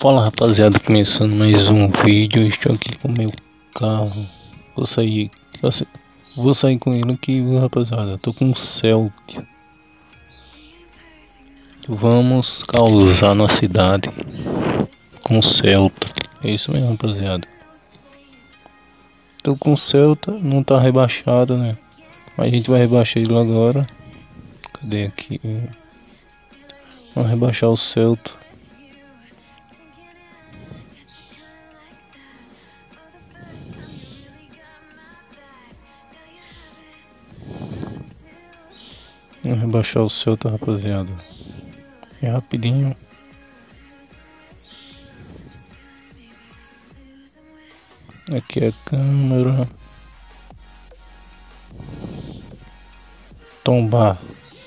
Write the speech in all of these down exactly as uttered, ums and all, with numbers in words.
Fala rapaziada, começando mais um vídeo. Estou aqui com o meu carro. Vou sair, vou sa- vou sair com ele aqui, viu, rapaziada. Tô com um Celta. Vamos causar na cidade com o Celta. É isso mesmo, rapaziada. Tô com o Celta, não tá rebaixado, né? Mas a gente vai rebaixar ele agora. Cadê aqui? Vamos rebaixar o Celta. Vamos rebaixar o Celta, rapaziada. É rapidinho. Aqui é a câmera. Tombar.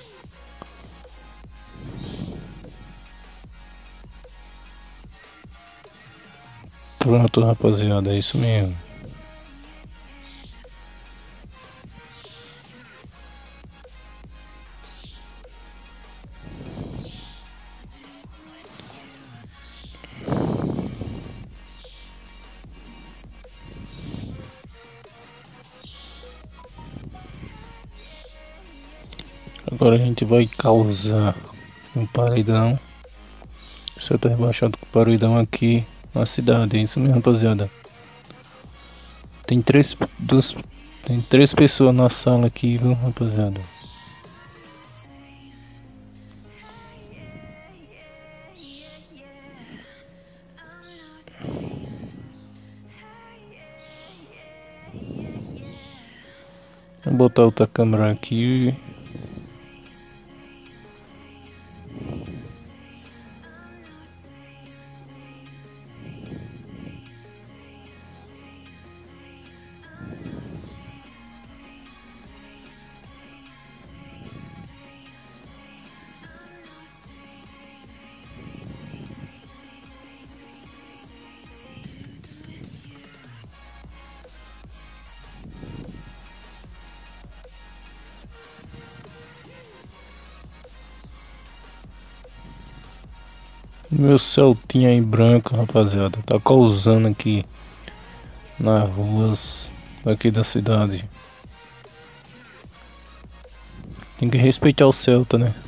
Pronto, rapaziada, é isso mesmo. Agora a gente vai causar um paredão. Você tá rebaixado com o paredão aqui na cidade, é isso mesmo, rapaziada. Tem três, duas, tem três pessoas na sala aqui, viu, rapaziada. Vou botar outra câmera aqui. Meu Celtinha em branco, rapaziada, tá causando aqui nas ruas aqui da cidade. Tem que respeitar o Celta, né?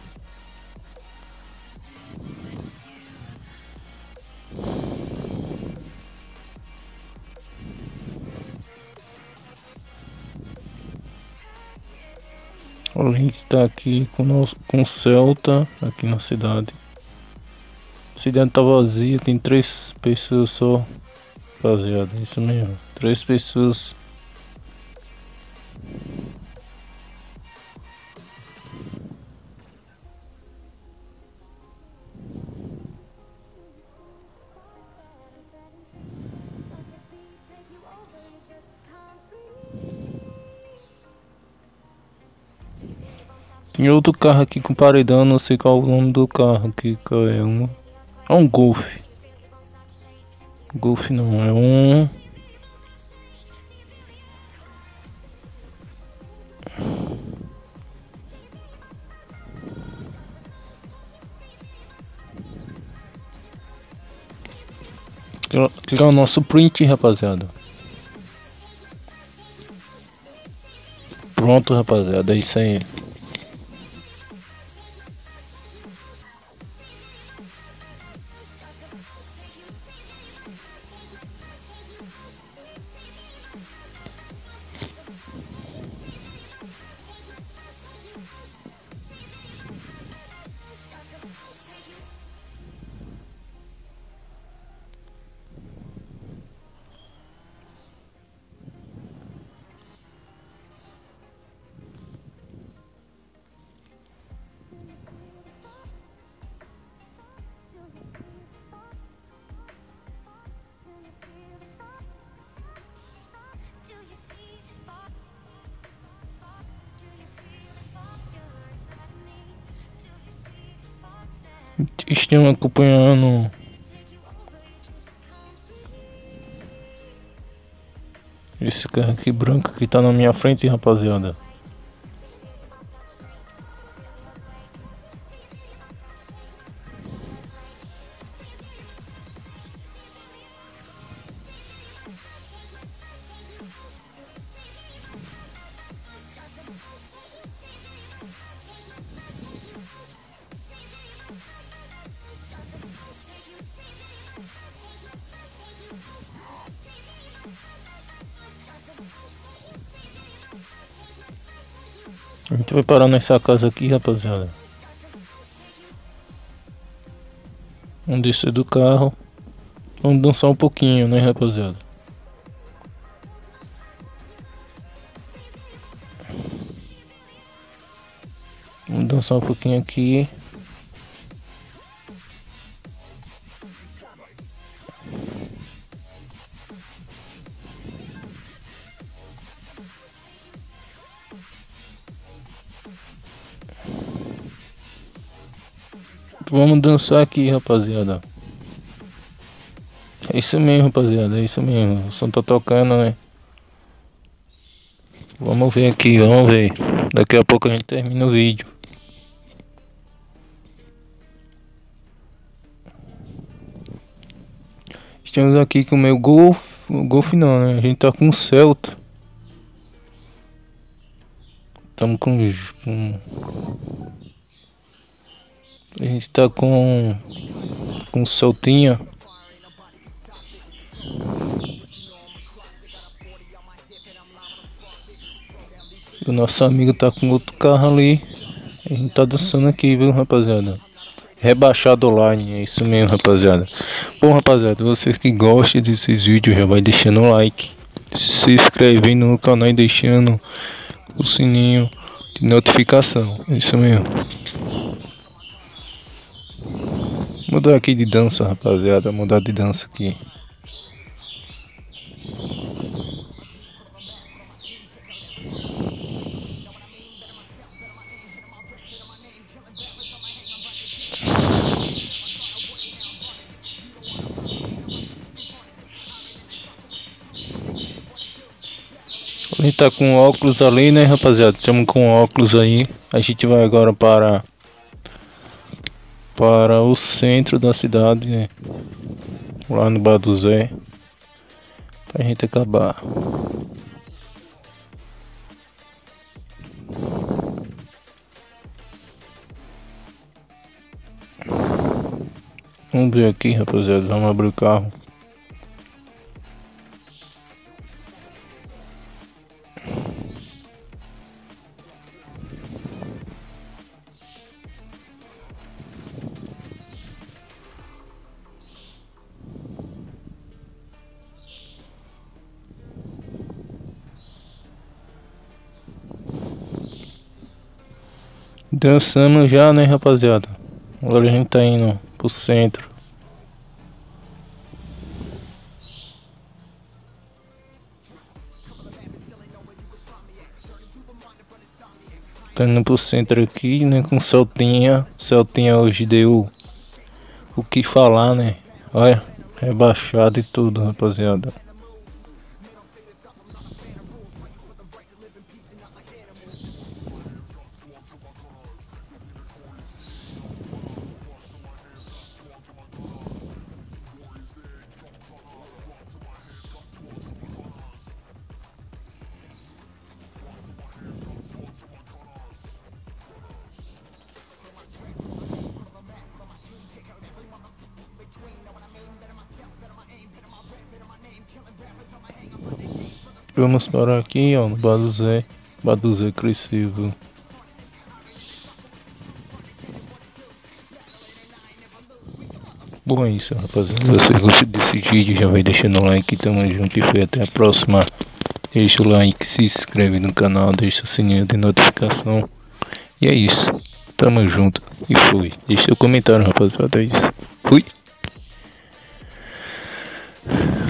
A gente tá aqui com o com o Celta aqui na cidade. A cidade tá vazia, tem três pessoas só. Rapaziada, isso mesmo. Três pessoas. Tem outro carro aqui com paredão, não sei qual é o nome do carro aqui, qual é um. É um Golf. Golf não, é um. Aqui é o nosso print, rapaziada. Pronto, rapaziada, é isso aí. Estão acompanhando esse carro aqui branco que tá na minha frente, rapaziada. A gente vai parar nessa casa aqui, rapaziada. Vamos descer do carro. Vamos dançar um pouquinho, né, rapaziada? Vamos dançar um pouquinho aqui. Vamos dançar aqui, rapaziada. É isso mesmo, rapaziada. É isso mesmo. O som tá tocando, né? Vamos ver aqui, vamos ver. Daqui a pouco a gente termina o vídeo. Estamos aqui com o meu Golf. Golf não, né? A gente tá com o Celta. Estamos com, com. A gente tá com. Com Celtinha. O nosso amigo tá com outro carro ali. A gente tá dançando aqui, viu, rapaziada? Rebaixado online, é isso mesmo, rapaziada. Bom, rapaziada, vocês que gostam desses vídeos, já vai deixando o like, se inscrevendo no canal e deixando o sininho de notificação. É isso mesmo. Mudar aqui de dança, rapaziada. Mudar de dança aqui. A gente tá com óculos ali, né, rapaziada? Estamos com óculos aí. A gente vai agora para para o centro da cidade, né? Lá no Bar do Zé, pra gente acabar. Vamos ver aqui, rapaziada. Vamos abrir o carro. Dançamos já, né, rapaziada? Agora a gente tá indo pro centro. Tá indo pro centro aqui, né, com Celtinha. Celtinha hoje deu o que falar, né? Olha, rebaixado e tudo, rapaziada. Vamos parar aqui, ó, no Bar do Zé. Bar do Zé cresceu. Bom, é isso, rapaziada. Se você gostou desse vídeo, já vai deixando o like. Tamo junto e foi até a próxima. Deixa o like, se inscreve no canal, deixa o sininho de notificação. E é isso. Tamo junto e fui. Deixa seu comentário, rapaziada. É isso. Fui.